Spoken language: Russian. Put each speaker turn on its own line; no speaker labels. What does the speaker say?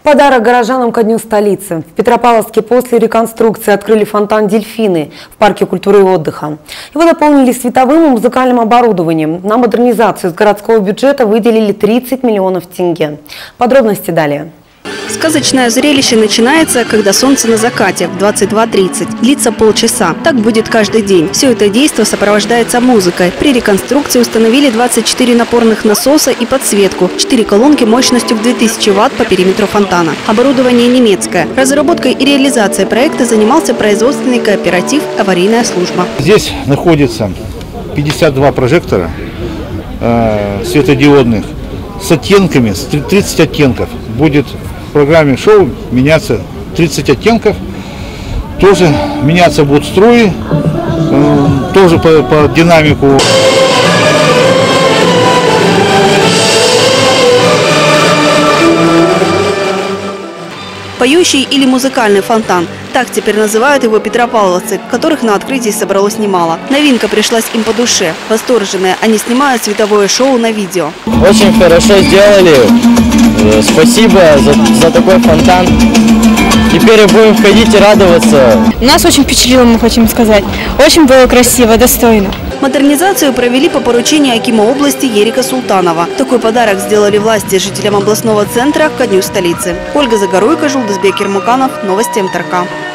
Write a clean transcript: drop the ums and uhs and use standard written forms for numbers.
Подарок горожанам ко дню столицы. В Петропавловске после реконструкции открыли фонтан «Дельфины» в парке культуры и отдыха. Его дополнили световым и музыкальным оборудованием. На модернизацию из городского бюджета выделили 30 миллионов тенге. Подробности далее.
Сказочное зрелище начинается, когда солнце на закате в 22:30. Длится полчаса. Так будет каждый день. Все это действо сопровождается музыкой. При реконструкции установили 24 напорных насоса и подсветку. 4 колонки мощностью в 2000 Вт по периметру фонтана. Оборудование немецкое. Разработкой и реализацией проекта занимался производственный кооператив «Аварийная служба».
Здесь находится 52 прожектора светодиодных с оттенками, 30 оттенков. Будет в программе шоу меняться 30 оттенков, тоже меняться будут струи, тоже по динамику.
Поющий или музыкальный фонтан. Так теперь называют его петропавловцы, которых на открытии собралось немало. Новинка пришлась им по душе. Восторженные, они снимают световое шоу на видео.
Очень хорошо сделали. Спасибо за такой фонтан. Теперь будем входить и радоваться.
Нас очень впечатлило, мы хотим сказать. Очень было красиво, достойно.
Модернизацию провели по поручению акима области Ерика Султанова. Такой подарок сделали власти жителям областного центра ко дню столицы. Ольга Загоруйко, Жулдызбек Ермуканов. Новости МТРК.